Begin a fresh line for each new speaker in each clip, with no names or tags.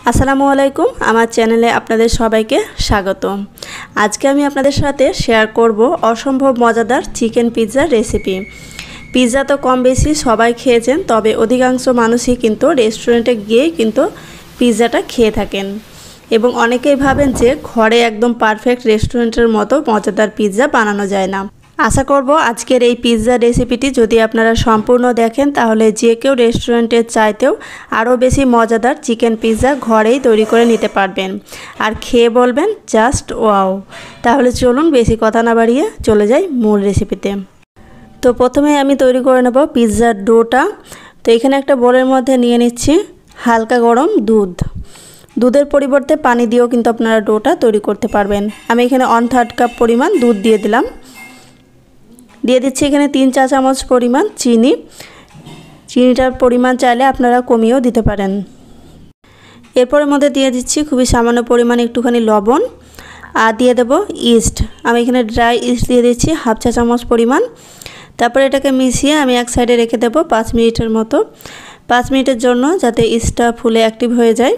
আসসালামু আলাইকুম আমার চ্যানেলে আপনাদের সবাইকে স্বাগত। আজকে আমি আপনাদের সাথে শেয়ার করব অসম্ভব মজাদার চিকেন পিৎজার রেসিপি। পিৎজা তো কম বেশি সবাই খেয়েছেন, তবে অধিকাংশ মানুষই কিন্তু রেস্টুরেন্টে গিয়েই কিন্তু পিৎজাটা খেয়ে থাকেন এবং অনেকেই ভাবেন যে ঘরে একদম পারফেক্ট রেস্টুরেন্টের মতো মজাদার পিৎজা বানানো যায় না। আশা করব আজকের এই পিৎজা রেসিপিটি যদি আপনারা সম্পূর্ণ দেখেন তাহলে যে কেউ রেস্টুরেন্টের চাইতেও আরও বেশি মজাদার চিকেন পিৎজা ঘরেই তৈরি করে নিতে পারবেন আর খেয়ে বলবেন জাস্ট ওয়াও। তাহলে চলুন বেশি কথা না বাড়িয়ে চলে যাই মূল রেসিপিতে। তো প্রথমে আমি তৈরি করে নেব পিৎজার ডোটা। তো এখানে একটা বোলের মধ্যে নিয়ে নিচ্ছি হালকা গরম দুধের পরিবর্তে পানি দিয়েও কিন্তু আপনারা ডোটা তৈরি করতে পারবেন। আমি এখানে 1/3 কাপ পরিমাণ দুধ দিয়ে দিলাম। দিয়ে দিচ্ছি এখানে 3 চা চামচ পরিমাণ চিনিটার পরিমাণ চাইলে আপনারা কমিয়েও দিতে পারেন। এরপরের মধ্যে দিয়ে দিচ্ছি খুবই সামান্য পরিমাণ একটুখানি লবণ আর দিয়ে দেব ইস্ট। আমি এখানে ড্রাই ইস্ট দিয়ে দিচ্ছি 1/2 চা চামচ পরিমাণ। তারপরে এটাকে মিশিয়ে আমি এক সাইডে রেখে দেব 5 মিনিটের মতো। 5 মিনিটের জন্য যাতে ইস্টটা ফুলে অ্যাক্টিভ হয়ে যায়।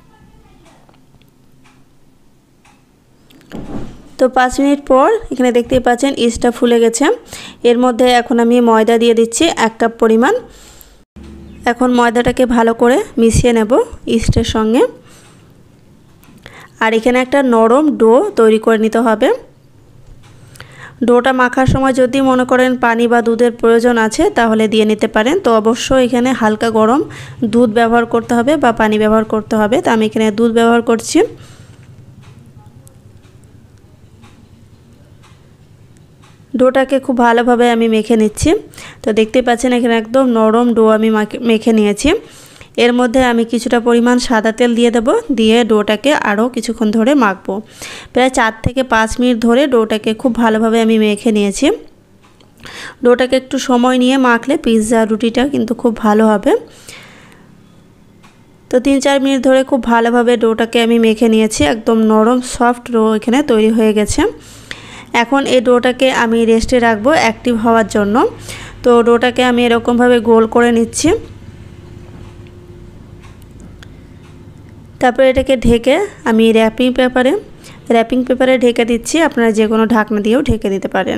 তো 5 মিনিট পর এখানে দেখতেই পাচ্ছেন ইস্টটা ফুলে গেছে। এর মধ্যে এখন আমি ময়দা দিয়ে দিচ্ছি 1 কাপ পরিমাণ। এখন ময়দাটাকে ভালো করে মিশিয়ে নেব ইস্টের সঙ্গে। আর এখানে একটা নরম ডো তৈরি করে নিতে হবে। ডোটা মাখার সময় যদি মনে করেন পানি বা দুধের প্রয়োজন আছে তাহলে দিয়ে নিতে পারেন। তো অবশ্যই এখানে হালকা গরম দুধ ব্যবহার করতে হবে বা পানি ব্যবহার করতে হবে। তো আমি এখানে দুধ ব্যবহার করছি। ডোটাকে খুব ভালোভাবে আমি মেখে নিচ্ছি। তো দেখতে পাচ্ছেন এখানে একদম নরম ডো আমি মেখে নিয়েছি। এর মধ্যে আমি কিছুটা পরিমাণ সাদা তেল দিয়ে দেব, দিয়ে ডোটাকে আরও কিছুক্ষণ ধরে মাখবো। প্রায় 4 থেকে 5 মিনিট ধরে ডোটাকে খুব ভালোভাবে আমি মেখে নিয়েছি। ডোটাকে একটু সময় নিয়ে মাখলে পিৎজা রুটিটা কিন্তু খুব ভালো হবে। তো 3-4 মিনিট ধরে খুব ভালোভাবে ডোটাকে আমি মেখে নিয়েছি। একদম নরম সফট ডো এখানে তৈরি হয়ে গেছে। এখন এই ডোটাকে আমি রেস্টে রাখবো অ্যাক্টিভ হওয়ার জন্য। তো ডোটাকে আমি এরকমভাবে গোল করে নিচ্ছি। তারপরে এটাকে ঢেকে আমি র্যাপিং পেপারে ঢেকে দিচ্ছি। আপনারা যে কোনো ঢাকনা দিয়েও ঢেকে দিতে পারেন।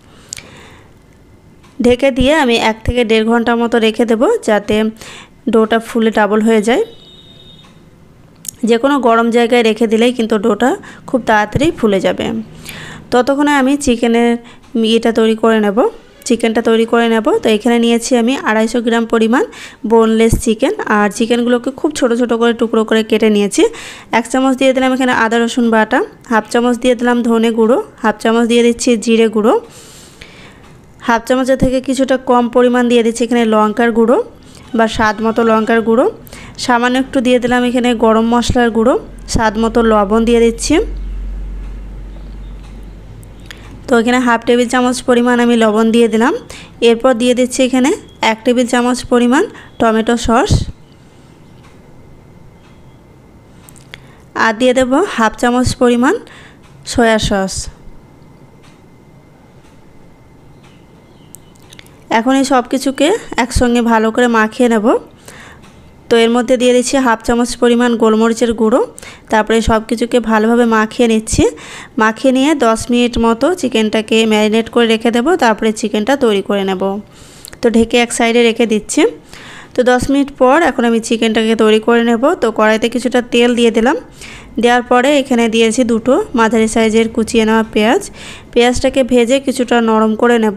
ঢেকে দিয়ে আমি 1 থেকে 1.5 ঘন্টা মতো রেখে দেব যাতে ডোটা ফুলে ডাবল হয়ে যায়। যে কোনো গরম জায়গায় রেখে দিলেই কিন্তু ডোটা খুব তাড়াতাড়ি ফুলে যাবে। ততক্ষণে আমি চিকেনটা তৈরি করে নেব। তো এখানে নিয়েছি আমি 250 গ্রাম পরিমাণ বোনলেস চিকেন। আর চিকেনগুলোকে খুব ছোট ছোট করে টুকরো করে কেটে নিয়েছি। 1 চামচ দিয়ে দিলাম এখানে আদা রসুন বাটা, 1/2 চামচ দিয়ে দিলাম ধনে গুঁড়ো, 1/2 চামচ দিয়ে দিচ্ছি জিরে গুঁড়ো, 1/2 চামচের থেকে কিছুটা কম পরিমাণ দিয়ে দিচ্ছি এখানে লঙ্কার গুঁড়ো বা স্বাদ মতো লঙ্কার গুঁড়ো, সামান্য একটু দিয়ে দিলাম এখানে গরম মশলার গুঁড়ো, স্বাদ মতো লবণ দিয়ে দিচ্ছি। তো এখানে 1/2 টেবিল চামচ পরিমাণ আমি লবণ দিয়ে দিলাম। এরপর দিয়ে দিচ্ছি এখানে 1 টেবিল চামচ পরিমাণ টমেটো সস আর দিয়ে দেব 1/2 চামচ পরিমাণ সয়া সস। এখন এই সব কিছুকে একসঙ্গে ভালো করে মাখিয়ে নেব। তো এর মধ্যে দিয়ে দিচ্ছি 1/2 চামচ পরিমাণ গোলমরিচের গুঁড়ো। তারপরে সব কিছুকে ভালোভাবে মাখিয়ে নিচ্ছি। মাখিয়ে নিয়ে 10 মিনিট মতো চিকেনটাকে ম্যারিনেট করে রেখে দেব। তারপরে চিকেনটা তৈরি করে নেব। তো ঢেকে এক সাইডে রেখে দিচ্ছি। তো 10 মিনিট পর এখন আমি চিকেনটাকে তৈরি করে নেব। তো কড়াইতে কিছুটা তেল দিয়ে দিলাম। দেওয়ার পরে এখানে দিয়েছি 2টো মাঝারি সাইজের কুচিয়ে নেওয়া পেঁয়াজটাকে ভেজে কিছুটা নরম করে নেব।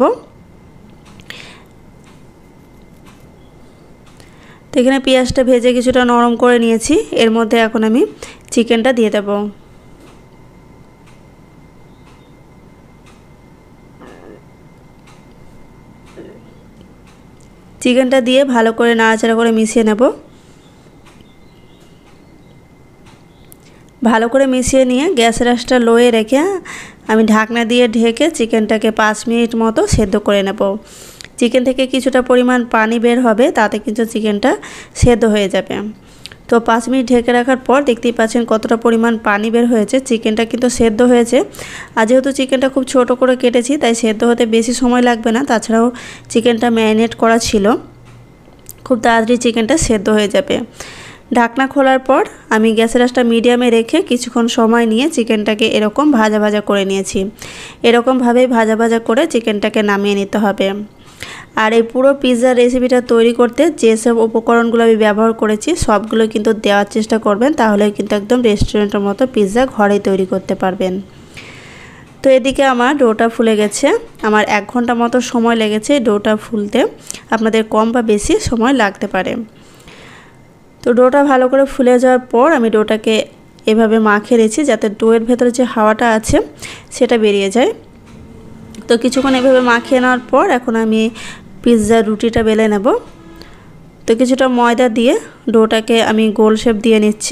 তো এখানে পেঁয়াজটা ভেজে কিছুটা নরম করে নিয়েছি। এর মধ্যে এখন আমি চিকেনটা দিয়ে দেব। চিকেনটা দিয়ে ভালো করে নাড়াচাড়া করে মিশিয়ে নেব। ভালো করে মিশিয়ে নিয়ে গ্যাসের আঁচটা লোয়ে রেখে আমি ঢাকনা দিয়ে ঢেকে চিকেনটাকে 5 মিনিট মতো সেদ্ধ করে নেব। চিকেন থেকে কিছুটা পরিমাণ পানি বের হবে, তাতে কিন্তু চিকেনটা সেদ্ধ হয়ে যাবে। তো 5 মিনিট ঢেকে রাখার পর দেখতেই পাচ্ছেন কতটা পরিমাণ পানি বের হয়েছে। চিকেনটা কিন্তু সেদ্ধ হয়েছে। আর যেহেতু চিকেনটা খুব ছোট করে কেটেছি তাই সেদ্ধ হতে বেশি সময় লাগবে না। তাছাড়াও চিকেনটা ম্যারিনেট করা ছিল, খুব তাড়াতাড়ি চিকেনটা সেদ্ধ হয়ে যাবে। ঢাকনা খোলার পর আমি গ্যাসের আঁচটা মিডিয়ামে রেখে কিছুক্ষণ সময় নিয়ে চিকেনটাকে এরকম ভাজা ভাজা করে নিয়েছি। এরকমভাবেই ভাজা ভাজা করে চিকেনটাকে নামিয়ে নিতে হবে। আর এই পুরো পিৎজার রেসিপিটা তৈরি করতে যেসব উপকরণগুলো আমি ব্যবহার করেছি সবগুলো কিন্তু দেওয়ার চেষ্টা করবেন, তাহলে কিন্তু একদম রেস্টুরেন্টের মতো পিৎজা ঘরেই তৈরি করতে পারবেন। তো এদিকে আমার ডোটা ফুলে গেছে। আমার 1 ঘন্টা মতো সময় লেগেছে ডোটা ফুলতে, আপনাদের কম বা বেশি সময় লাগতে পারে। তো ডোটা ভালো করে ফুলে যাওয়ার পর আমি ডোটাকে এভাবে মাখিয়ে রেখেছি যাতে ডোয়ের ভেতরে যে হাওয়াটা আছে সেটা বেরিয়ে যায়। তো কিছুক্ষণ এভাবে মাখিয়ে নেওয়ার পর এখন আমি পিৎজার রুটিটা বেলে নেব। তো কিছুটা ময়দা দিয়ে ডোটাকে আমি গোল শেপ দিয়ে নিচ্ছি।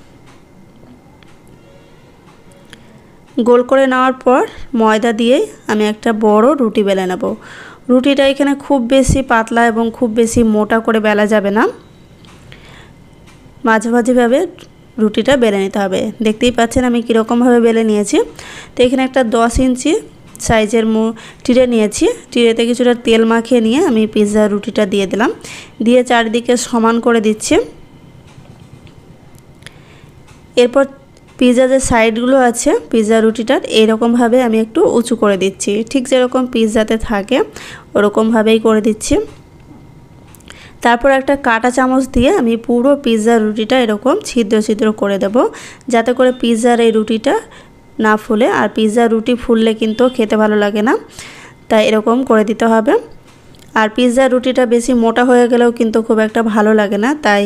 গোল করে নেওয়ার পর ময়দা দিয়ে আমি একটা বড় রুটি বেলে নেব। রুটিটা এখানে খুব বেশি পাতলা এবং খুব বেশি মোটা করে বেলা যাবে না, মাঝামাঝিভাবে রুটিটা বেলে নিতে হবে। দেখতেই পাচ্ছেন আমি কীরকমভাবে বেলে নিয়েছি। তো এখানে একটা 10 ইঞ্চি সাইজের ট্রে নিয়েছি। ট্রেতে কিছুটা তেল মাখিয়ে নিয়ে আমি পিৎজার রুটিটা দিয়ে দিলাম, দিয়ে চারিদিকে সমান করে দিচ্ছি। এরপর পিৎজা যে সাইডগুলো আছে পিৎজা রুটিটার এইরকমভাবে আমি একটু উঁচু করে দিচ্ছি, ঠিক যেরকম পিৎজাতে থাকে ওরকমভাবেই করে দিচ্ছি। তারপর একটা কাঁটা চামচ দিয়ে আমি পুরো পিৎজার রুটিটা এরকম ছিদ্র ছিদ্র করে দেব, যাতে করে পিৎজার এই রুটিটা না ফুলে। আর পিৎজার রুটি ফুললে কিন্তু খেতে ভালো লাগে না, তাই এরকম করে দিতে হবে। আর পিৎজার রুটিটা বেশি মোটা হয়ে গেলেও কিন্তু খুব একটা ভালো লাগে না, তাই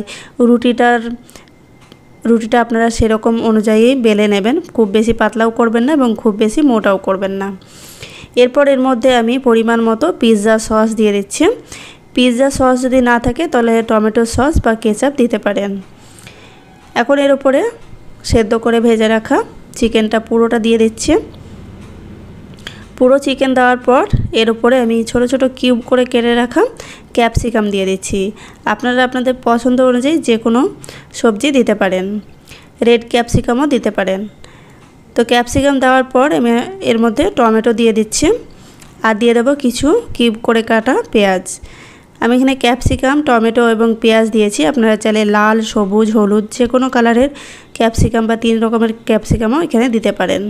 রুটিটা আপনারা সেরকম অনুযায়ী বেলে নেবেন। খুব বেশি পাতলাও করবেন না এবং খুব বেশি মোটাও করবেন না। এরপর এর মধ্যে আমি পরিমাণ মতো পিৎজা সস দিয়ে দিচ্ছি। পিৎজা সস যদি না থাকে তাহলে টমেটো সস বা কেচাপ দিতে পারেন। এখন এর উপরে সেদ্ধ করে ভেজে রাখা চিকেনটা পুরোটা দিয়ে দিচ্ছি। পুরো চিকেন দেওয়ার পর এর উপরে আমি ছোট ছোট কিউব করে কেটে রাখা ক্যাপসিকাম দিয়ে দিচ্ছি। আপনারা আপনাদের পছন্দ অনুযায়ী যে কোনো সবজি দিতে পারেন, রেড ক্যাপসিকামও দিতে পারেন। তো ক্যাপসিকাম দেওয়ার পর আমি এর মধ্যে টমেটো দিয়ে দিচ্ছি আর দিয়ে দেবো কিছু কিউব করে কাটা পেঁয়াজ। আমি এখানে ক্যাপসিকাম, টমেটো এবং পেঁয়াজ দিয়েছি। আপনারা চাইলে লাল, সবুজ, হলুদ যে কোনো কালারের ক্যাপসিকাম বা 3 রকমের ক্যাপসিকামও এখানে দিতে পারেন।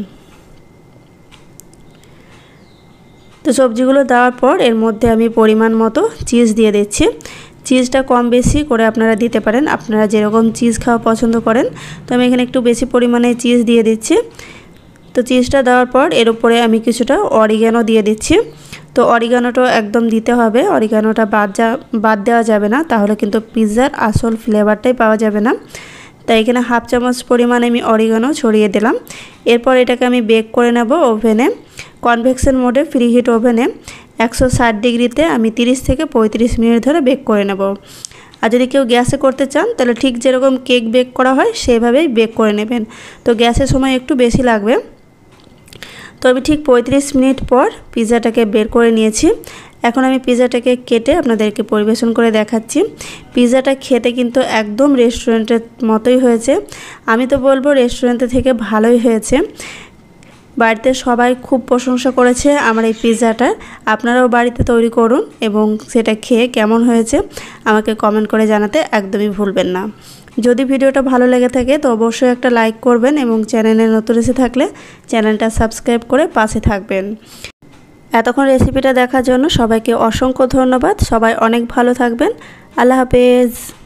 তো সবজিগুলো দেওয়ার পর এর মধ্যে আমি পরিমাণ মতো চিজ দিয়ে দিচ্ছি। চিজটা কম বেশি করে আপনারা দিতে পারেন, আপনারা যেরকম চিজ খাওয়া পছন্দ করেন। তো আমি এখানে একটু বেশি পরিমাণে চিজ দিয়ে দিচ্ছি। তো চিজটা দেওয়ার পর এর উপরে আমি কিছুটা অরিগ্যানো দিয়ে দিচ্ছি। তো অরিগ্যানোটা একদম দিতে হবে, অরিগ্যানোটা বাদ দেওয়া যাবে না, তাহলে কিন্তু পিৎজার আসল ফ্লেভারটাই পাওয়া যাবে না। তাই এখানে হাফ চামচ পরিমাণে আমি অরিগ্যানো ছড়িয়ে দিলাম। এরপর এটাকে আমি বেক করে নেব ওভেনে, কনভেকশন মোডে ফ্রি হিট ওভেনে 160 ডিগ্রিতে আমি 30 থেকে 35 মিনিট ধরে বেক করে নেব। আর যদি কেউ গ্যাসে করতে চান তাহলে ঠিক যেরকম কেক বেক করা হয় সেভাবেই বেক করে নেবেন। তো গ্যাসের সময় একটু বেশি লাগবে। তো আমি ঠিক 35 মিনিট পর পিৎজাটাকে বের করে নিয়েছি। এখন আমি পিৎজাটাকে কেটে আপনাদেরকে পরিবেশন করে দেখাচ্ছি। পিৎজাটা খেতে কিন্তু একদম রেস্টুরেন্টের মতোই হয়েছে। আমি তো বলবো রেস্টুরেন্টের থেকে ভালোই হয়েছে। বাড়িতে সবাই খুব প্রশংসা করেছে আমার এই পিৎজাটা। আপনারাও বাড়িতে তৈরি করুন এবং সেটা খেয়ে কেমন হয়েছে আমাকে কমেন্ট করে জানাতে একদমই ভুলবেন না। যদি ভিডিওটা ভালো লেগে থাকে তো অবশ্যই একটা লাইক করবেন এবং চ্যানেলে নতুন এসে থাকলে চ্যানেলটা সাবস্ক্রাইব করে পাশে থাকবেন। এতক্ষণ রেসিপিটা দেখার জন্য সবাইকে অসংখ্য ধন্যবাদ। সবাই অনেক ভালো থাকবেন। আল্লাহ হাফেজ।